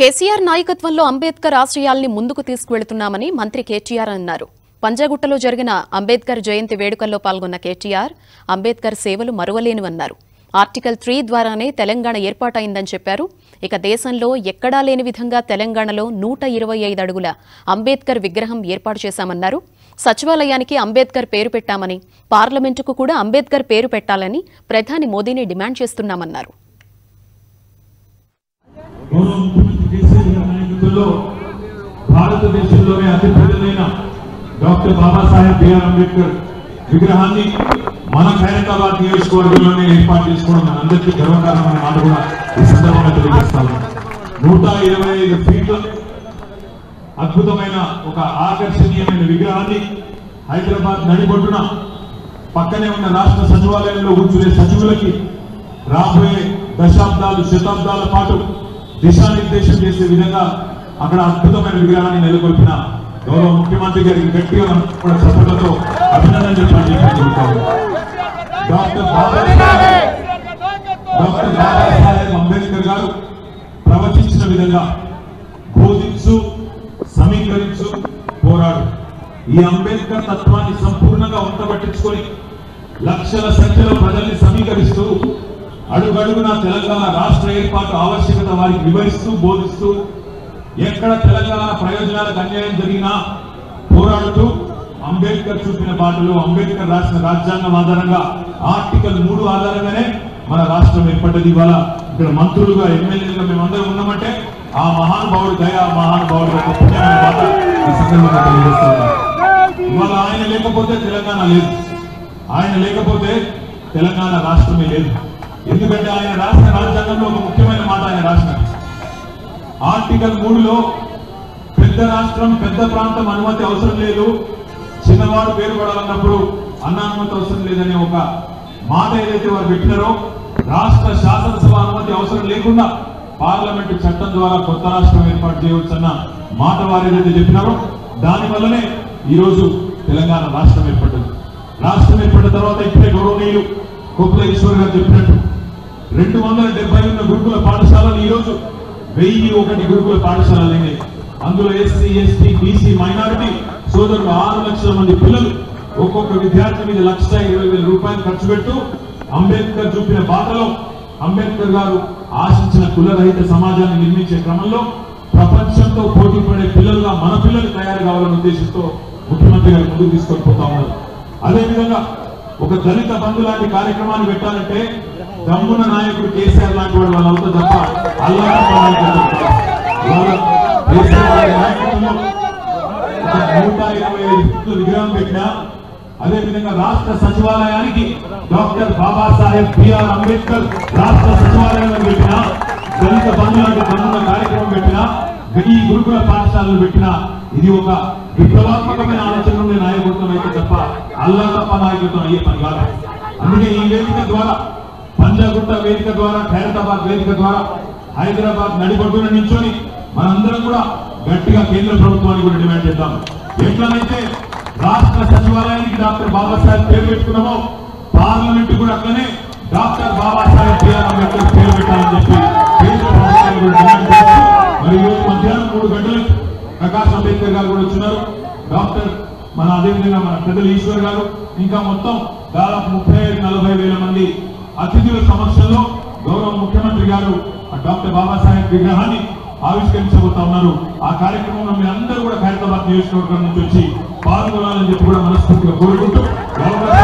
కేసీఆర్ నాయకత్వంలో అంబేద్కర్ ఆశయాల్ని ముందుకు తీసుకువెళ్తున్నామని మంత్రి కేటీఆర్ అన్నారు. పంజాగుట్టలో జరిగిన అంబేద్కర్ జయంతి వేడుకల్లో పాల్గొన్న కేటీఆర్ అంబేద్కర్ సేవలు మరువలేనివన్నారు. ఆర్టికల్ 3 ద్వారానే తెలంగాణ ఏర్పాటైందని చెప్పారు. ఇక దేశంలో ఎక్కడా లేని విధంగా తెలంగాణలో 125 అడుగుల అంబేద్కర్ విగ్రహం ఏర్పాటు చేశామన్నారు. సచివాలయానికి అంబేద్కర్ పేరు పెట్టామని, పార్లమెంటుకు కూడా అంబేద్కర్ పేరు పెట్టాలని ప్రధాని మోదీని డిమాండ్ చేస్తున్నామన్నారు. భారతదేశంలోనే అతిపెద్దదైన డాక్టర్ బాబాసాహెబ్ బిఆర్ అంబేద్కర్ విగ్రహాన్ని మన హైదరాబాద్ నియోజకవర్గంలోనే ఏర్పాటు చేసుకోవడం మనందరికీ గర్వకారణమైన మాట కూడా ఈ సందర్భంగా తెలియజేస్తాము. 125 ఫీట్ల అద్భుతమైన ఒక ఆకర్షణీయమైన విగ్రహాన్ని హైదరాబాద్ నడిబొడ్డున పక్కనే ఉన్న రాష్ట్ర సచివాలయంలో కూర్చునే సచివులకి రాబోయే దశాబ్దాలు శతాబ్దాల పాటు దిశానిర్దేశం చేసే విధంగా అక్కడ అద్భుతమైన విగ్రహాన్ని నెలకొల్పిన గౌరవ ముఖ్యమంత్రి గారికి గట్టిగా కూడా చప్పట్లతో అభినందన చెప్పాలని చెప్తాము. డాక్టర్ బాబాసాహెబ్ అంబేద్కర్ గారు ప్రవచించిన విధంగా బోధించు, సమీకరించు, పోరాడు. ఈ అంబేద్కర్ తత్వాన్ని సంపూర్ణంగా వంటబట్టించుకొని లక్షల సంఖ్యలో ప్రజల్ని సమీకరిస్తూ అడుగడుగున తెలంగాణ రాష్ట్ర ఏర్పాటు ఆవశ్యకత వారికి వివరిస్తూ బోధిస్తూ ఎక్కడ తెలంగాణ ప్రయోజనాలకు అన్యాయం జరిగినా పోరాడుతూ అంబేద్కర్ చూపిన బాటలో అంబేద్కర్ రాసిన రాజ్యాంగం ఆధారంగా ఆర్టికల్ 3 ఆధారంగానే మన రాష్ట్రం ఏర్పడ్డది. ఇవాళ ఇక్కడ మంత్రులుగా ఎమ్మెల్యేలుగా మేమందరం ఉన్నామంటే ఆ మహానుభావుడు దయ, మహానుభావుడు యొక్క పుణ్యమైన బాట ఈ సందర్భంగా తెలియజేస్తున్నారు. ఇవాళ ఆయన లేకపోతే తెలంగాణ లేదు, ఆయన లేకపోతే తెలంగాణ రాష్ట్రమే లేదు. ఎందుకంటే ఆయన రాసిన రాజ్యాంగంలో ఒక ముఖ్యమైన మాట ఆయన రాసినారు. ఆర్టికల్ 3లో పెద్ద రాష్ట్రం, పెద్ద ప్రాంతం అనుమతి అవసరం లేదు, చిన్నవాడు పేరు పడాలన్నప్పుడు అన్న అనుమతి అవసరం లేదనే ఒక మాట ఏదైతే వారు పెట్టినారో, రాష్ట్ర శాసనసభ అనుమతి అవసరం లేకుండా పార్లమెంటు చట్టం ద్వారా కొత్త రాష్ట్రం ఏర్పాటు చేయవచ్చు అన్న మాట వారు ఏదైతే చెప్పినారో దాని వల్లనే ఈరోజు తెలంగాణ రాష్ట్రం ఏర్పడ్డది. రాష్ట్రం ఏర్పడిన తర్వాత ఇప్పుడే గౌరవనీయులు కొప్పుల ఈశ్వర్ గారు చెప్పినట్టు 270 ఉన్న గురుకుల పాఠశాలలు ఈరోజు 1001 గురుకుల పాఠశాలలు అయినాయి. అందులో ఎస్సీ, ఎస్టీ, బీసీ, మైనారిటీ సోదరులు 6 లక్షల మంది పిల్లలు ఒక్కొక్క విద్యార్థి మీద 1,20,000 రూపాయలు ఖర్చు పెడుతూ అంబేద్కర్ చూపిన బాటలో అంబేద్కర్ గారు ఆశించిన కులరహిత సమాజాన్ని నిర్మించే క్రమంలో ప్రపంచంతో పోటీ పడే పిల్లలుగా మన పిల్లలు తయారు కావాలనే ఉద్దేశంతో ముఖ్యమంత్రి గారు ముందుకు తీసుకొని పోతా ఉన్నారు. అదేవిధంగా ఒక దళిత బంధు లాంటి కార్యక్రమాన్ని పెట్టాలంటే దమ్మున నాయకుడు కేసీఆర్ లాంటి వాడు వాళ్ళు అవుతా తప్ప అల్లాంటి 125 ఫీట్ల విగ్రహం పెట్టినా, అదేవిధంగా రాష్ట్ర సచివాలయానికి డాక్టర్ బాబాసాహెబ్ బిఆర్ అంబేద్కర్ రాష్ట్ర సచివాలయంలో పెట్టినా, దళిత బంధు లాంటి దమ్మున కార్యక్రమం పెట్టినా, 1000 గురుకుల పాఠశాలలు పెట్టినా ఇది ఒక విప్లవాత్మకమైన ఆలోచన ఉండే నాయకత్వం అయితే తప్ప అల్లా తప్ప నాయకత్వం అయ్యే పని కాదు. అందుకే ఈ వేదిక ద్వారా, పంజాగుట్ట వేదిక ద్వారా, ఖైరతాబాద్ వేదిక ద్వారా హైదరాబాద్ నడిబొడ్డున నించొని మనందరం కూడా గట్టిగా కేంద్ర ప్రభుత్వానికి కూడా డిమాండ్ చేద్దాం. ఎట్లనైతే రాష్ట్ర సచివాలయానికి డాక్టర్ బాబాసాహెబ్ పేరు పెట్టుకున్నామో పార్లమెంట్ కూడా అట్లనే డాక్టర్ బాబాసాహెబ్ బిఆర్ అంబేద్కర్ పేరు పెట్టాలని చెప్పి కేంద్ర ప్రభుత్వానికి కూడా డిమాండ్ చేస్తూ మరి ఈరోజు మధ్యాహ్నం 3 గంటలకు ప్రకాష్ అంబేద్కర్ గారు కూడా వచ్చినారు. డాక్టర్ మన అదేవిధంగా మన పెద్దలు ఈశ్వర్ గారు ఇంకా మొత్తం దాదాపు 35-40 వేల మంది అతిథుల సమక్షంలో గౌరవ ముఖ్యమంత్రి గారు డాక్టర్ బాబాసాహెబ్ విగ్రహాన్ని ఆవిష్కరించబోతా ఉన్నారు. ఆ కార్యక్రమంలో మీ అందరూ కూడా హైదరాబాద్ నియోజకవర్గం నుంచి వచ్చి పాల్గొనాలని చెప్పి కూడా మనస్ఫూర్తిగా కోరుకుంటూ